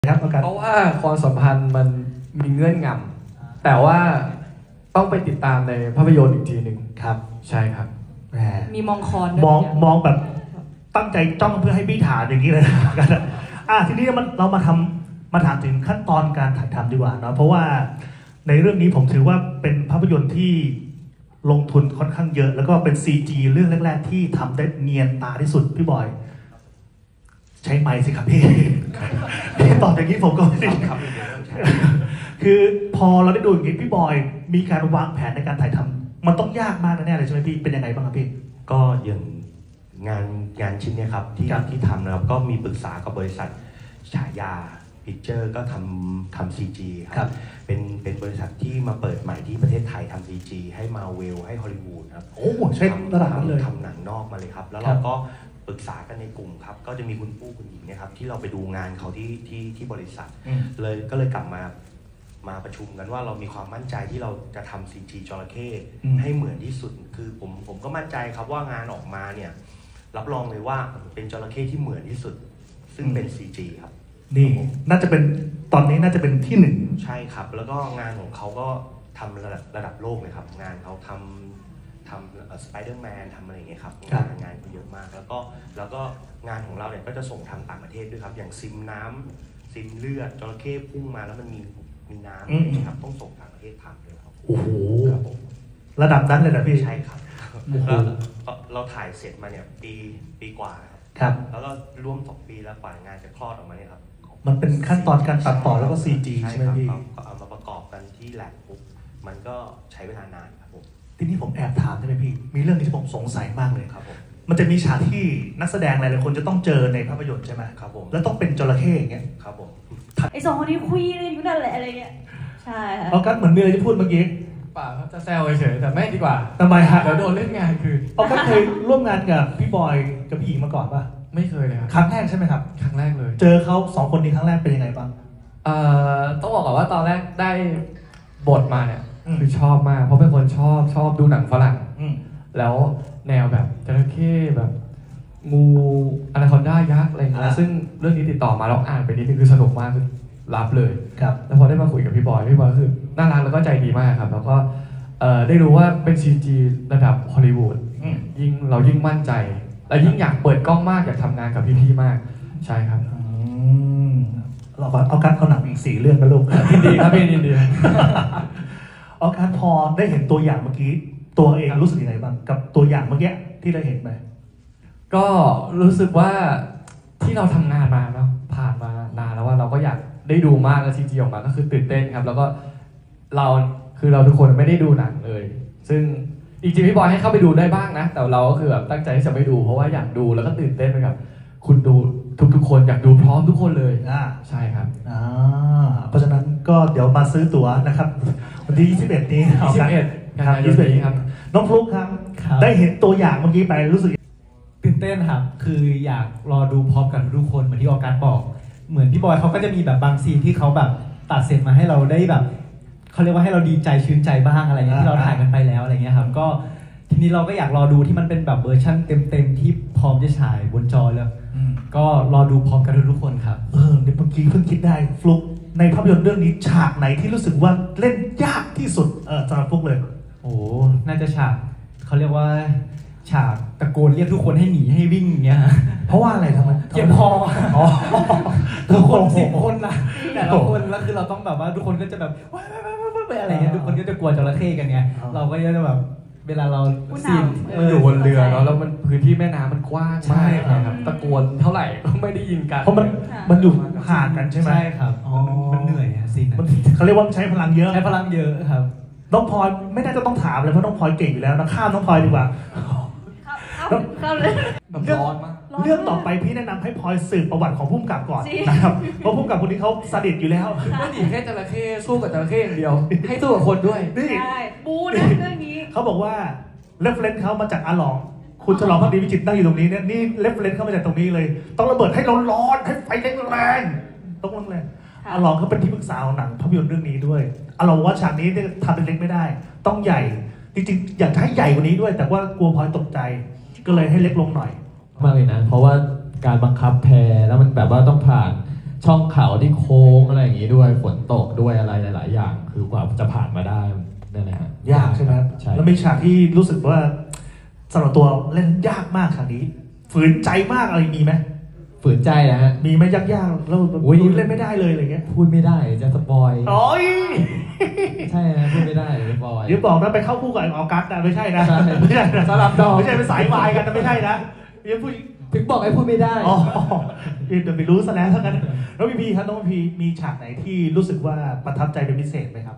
ครับเพราะว่าความสัมพันธ์มันมีเงื่อนงำแต่ว่าต้องไปติดตามในภาพยนตร์อีกทีหนึ่งครับใช่ครับมีมองคอนมองแบบตั้งใจจ้องเพื่อให้พี่ถามอย่างนี้เลยทีนี้เรามาถามถึงขั้นตอนการถ่ายทำดีกว่าเนาะเพราะว่าในเรื่องนี้ผมถือว่าเป็นภาพยนตร์ที่ลงทุนค่อนข้างเยอะแล้วก็เป็น CG เรื่องแรกๆที่ทำได้เนียนตาที่สุดพี่บอยใช้ไมค์สิครับพี่ตอบอย่างนี้ผมก็ไม่ได้คือพอเราได้ดูอย่างนี้พี่บอยมีการวางแผนในการถ่ายทำมันต้องยากมากแน่ๆเลยใช่ไหมพี่เป็นยังไงบ้างครับพี่ก็อย่างงานชิ้นนี้ครับที่ทำนะครับก็มีปรึกษากับบริษัทฉายาพิกเจอร์ก็ทำ CG ครับเป็นบริษัทที่มาเปิดใหม่ที่ประเทศไทยทำ CG ให้มาเวลให้ฮอลลีวูดครับโอ้ใช่ระดับนั้นเลยทำหนังนอกมาเลยครับแล้วเราก็ปรึกษากันในกลุ่มครับก็จะมีคุณผู้คุณหญิงนะครับที่เราไปดูงานเขาที่บริษัทก็เลยกลับมาประชุมกันว่าเรามีความมั่นใจที่เราจะทำ CG จระเข้ให้เหมือนที่สุดคือผมก็มั่นใจครับว่างานออกมาเนี่ยรับรองเลยว่าเป็นจระเข้ที่เหมือนที่สุดซึ่งเป็น CG ครับนี่น่าจะเป็นตอนนี้น่าจะเป็นที่หนึ่งใช่ครับแล้วก็งานของเขาก็ทำระดับโลกเลยครับงานเขาทำสไปเดอร์แมนทำอะไรอย่างเงี้ยครับงานเยอะมากแล้วก็งานของเราเนี่ยก็จะส่งทางต่างประเทศด้วยครับอย่างซิมน้ำซิมเลือดจระเข้พุ่งมาแล้วมันมีน้ำนะครับต้องส่งต่างประเทศทำด้วยครับโอ้โหระดับนั้นเลยนะพี่ใช่ครับเราถ่ายเสร็จมาเนี่ยปีกว่าครับแล้วก็ร่วม2 ปีแล้วกว่างานจะคลอดออกมาเนี่ยครับมันเป็นขั้นตอนการตัดต่อแล้วก็ CG ใช่ไหมพี่เอามาประกอบกันที่แลบปุ๊บมันก็ใช้เวลานานครับผมทีนี้ผมแอบถามได้ไหมพี่มีเรื่องที่ผมสงสัยมากเลยครับผมมันจะมีฉากที่นักแสดงหลายๆคนจะต้องเจอในภาพยนตร์ใช่ไหมครับผมแล้วต้องเป็นจระเข้อย่างเงี้ยครับผมไอ้2 คนนี้คุยกันอยู่นั่นแหละอะไรเงี้ยใช่เอากันเหมือนมีอะไรจะพูดเมื่อกี้ป่าเขาจะแซวเฉยๆแต่ไม่ดีกว่าทำไมฮะเดี๋ยวโดนเล่นงานคือเอาก็เคยร่วมงานกับพี่บอยกับพี่หญิงมาก่อนป่ะไม่เคยเลยครับครั้งแรกใช่ไหมครับครั้งแรกเลยเจอเขา2 คนนี้ครั้งแรกเป็นยังไงบ้างต้องบอกก่อนว่าตอนแรกได้บทมาเนี่ยคือชอบมากเพราะเป็นคนชอบดูหนังฝรั่งแล้วแนวแบบจระเข้แบบงูอนาคอนด้ายักษ์อะไรอย่างเงี้ยซึ่งเรื่องนี้ติดต่อมาแล้วอ่านไปนิดนึงคือสนุกมากคือรับเลยครับแล้วพอได้มาคุยกับพี่บอยคือน่ารักแล้วก็ใจดีมากครับแล้วก็ได้รู้ว่าเป็น CG ระดับฮอลลีวูดเรายิ่งมั่นใจและยิ่งอยากเปิดกล้องมากอยากทำงานกับพี่ๆมากใช่ครับเราเอาการเอาหนังอีก4 เรื่องนะลูกยินดีครับยินดีเอาการพอได้เห็นตัวอย่างเมื่อกี้ตัวเองรู้สึกยังไงบ้างกับตัวอย่างเมื่อกี้ที่ได้เห็นไหมก็รู้สึกว่าที่เราทำงานมาเนาะผ่านมานานแล้วว่าเราก็อยากได้ดูมากแล้ว CG ออกมาก็คือตื่นเต้นครับแล้วก็เราทุกคนไม่ได้ดูหนังเลยซึ่งจริงๆพี่บอยให้เข้าไปดูได้บ้างนะแต่เราก็คือแบบตั้งใจที่จะไม่ดูเพราะว่าอยากดูแล้วก็ตื่นเต้นไปกับคุณดูทุกคนอยากดูพร้อมทุกคนเลยใช่ครับเพราะฉะนั้นก็เดี๋ยวมาซื้อตั๋วนะครับวันที่21นี้ 21ครับน้องฟลุ๊กครับได้เห็นตัวอย่างเมื่อกี้ไปรู้สึกตื่นเต้นครับคืออยากรอดูพร้อมกันทุกคนเหมือนที่ออกัสบอกเหมือนพี่บอยเขาก็จะมีแบบบางซีนที่เขาแบบตัดเสร็จมาให้เราได้แบบเขาเรียกว่าให้เราดีใจชื่นใจบ้างอะไรเงี้ยที่เราถ่ายกันไปแล้วอะไรเงี้ยครับก็ทีนี้เราก็อยากรอดูที่มันเป็นแบบเวอร์ชั่นเต็มที่พร้อมจะฉายบนจอแล้วก็รอดูพร้อมกันทุกคนครับเมื่อกี้เพิ่งคิดได้ฟลุ๊กในภาพยนตร์เรื่องนี้ฉากไหนที่รู้สึกว่าเล่นยากที่สุดสำหรับฟลุ๊กเลยโอ้น่าจะฉากเขาเรียกว่าฉากตะโกนเรียกทุกคนให้หนีให้วิ่งอย่างเงี้ยเพราะว่าอะไรทำไมเจ็บคอทุกคน10 คนนะแต่ละคนแล้วคือเราต้องแบบว่าทุกคนก็จะแบบไปอะไรเงี้ยทุกคนก็จะกลัวจระเข้กันไงเราก็จะแบบเวลาเราซีนอยู่บนเรือเนาะแล้วมันพื้นที่แม่น้ำมันกว้างมากครับตะโกนเท่าไหร่ก็ไม่ได้ยินกันเพราะมันอยู่ห่างกันใช่ไหมใช่ครับมันเหนื่อยซีนเขาเรียกว่าใช้พลังเยอะใช้พลังเยอะครับน้องพลอยไม่น่าจะต้องถามเลยเพราะน้องพลอยเก่งอยู่แล้วนะข้ามน้องพลอยดีกว่าเรื่องต่อไปพี่แนะนำให้พลอยสืบประวัติของผู้กำกับก่อนนะครับเพราะผู้กำกับคนนี้เขาสดิตอยู่แล้วไม่หนีแค่จระเข้สู้กับจระเข้อย่างเดียวให้สู้กับคนด้วยใช่บูนะเรื่องนี้เขาบอกว่าเรฟเฟรนซ์เขามาจากอาหลองคุณฉลองพักดีวิจิตรนั่งอยู่ตรงนี้เนี่ยนี่เรฟเฟรนซ์เขามาจากตรงนี้เลยต้องระเบิดให้ร้อนให้ไฟแรงต้องแรงอาหลองเขาเป็นที่ปรึกษาของหนังภาพยนตร์เรื่องนี้ด้วยอาหลองว่าฉากนี้ทำเป็นเล็กไม่ได้ต้องใหญ่จริงๆอยากให้ใหญ่กว่านี้ด้วยแต่ว่ากลัวพลอยตกใจก็เลยให้เล็กลงหน่อยมากเลยนะเพราะว่าการบังคับแพแล้วมันแบบว่าต้องผ่านช่องเขาที่โค้งอะไรอย่างงี้ด้วยฝนตกด้วยอะไรหลายๆอย่าง คือกว่าจะผ่านมาได้นั่นแหละฮะยากใช่ไหมครับใช่แล้วมีฉากที่รู้สึกว่าสำหรับตัวเล่นยากมากฉากนี้ฝืนใจมากอะไรมีไหมฝืนใจนะฮะมีไหมยากๆแล้วอุ๊ยเล่นไม่ได้เลยอะไรเงี้ยพูดไม่ได้จะสปอยโอ้ยใช่นะพูดไม่ได้สปอยเดี๋ยวบอกนะไปเข้าคู่กับออกัสนะไม่ใช่นะใช่ไม่ใช่นะสลับดอกไม่ใช่เป็นสายวายกันนะไม่ใช่นะเดี๋ยวพูดถึงบอกให้พูดไม่ได้อ๋อเดี๋ยวไปรู้ซะแล้วทั้งนั้นแล้วพี่ครับน้องพี่มีฉากไหนที่รู้สึกว่าประทับใจเป็นพิเศษไหมครับ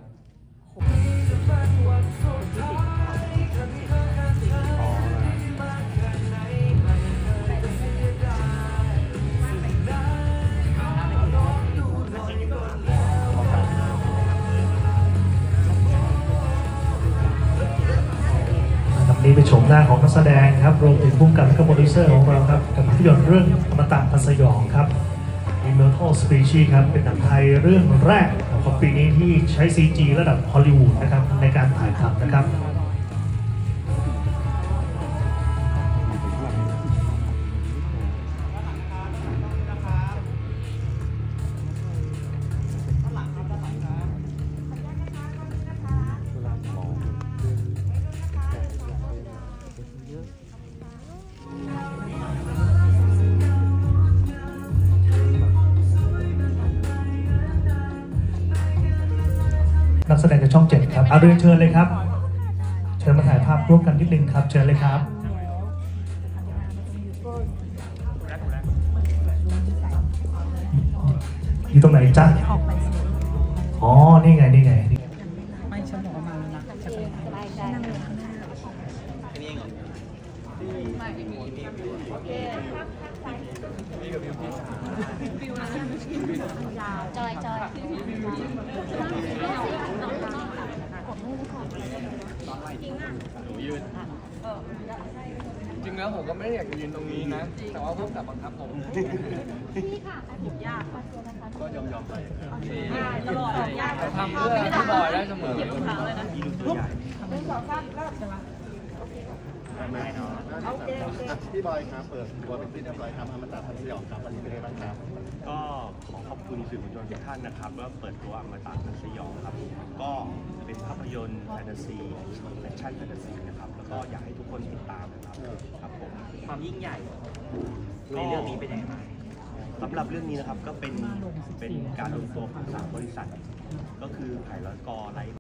ครับนี่เป็นโฉมหน้าของนักแสดงครับรวมถึงผู้กำกับและก็โปรดิวเซอร์ของเราครับกับภาพยนตร์เรื่องอมตะพันสยองครับ Immortal Species ครับเป็นหนังไทยเรื่องแรกของปีนี้ที่ใช้ CG ระดับฮอลลีวูดนะครับในการถ่ายทำนะครับนักแสดงจากช่อง 7 ครับเอาเรียนเชิญเลยครับ เชิญมาถ่ายภาพร่วมกันนิดนึงครับเชิญเลยครับอยู่ตรงไหนจ๊ะอ๋อนี่ไงนี่ไงจอยจอยจริงแล้วผมก็ไม่ได้อยากจะยืนตรงนี้นะ แต่ว่าพุ่งกับบังคับผมพี่ค่ะไอ้ผมยากก็ยอมไปตลอดยากทำเพื่อพี่บอยได้เสมอถามเลยนะพี่บอยครับเปิดตัวเป็นที่เรียบร้อยครับอมตะพันสยองครับวันนี้เป็นไงบ้างครับก็ขอขอบคุณสื่อมวลชนทุกท่านนะครับว่าเปิดตัวอมตะพันสยองครับก็เป็นภาพยนตร์แฟนตาซีแอคชั่นแฟนตาซีนะครับแล้วก็อยากให้ทุกคนติดตามนะครับครับผมความยิ่งใหญ่ในเรื่องนี้เป็นยังไงบ้างสำหรับเรื่องนี้นะครับก็เป็นการรวมตัวของ3 บริษัท ก็คือไผ่ร้อยกอไลท์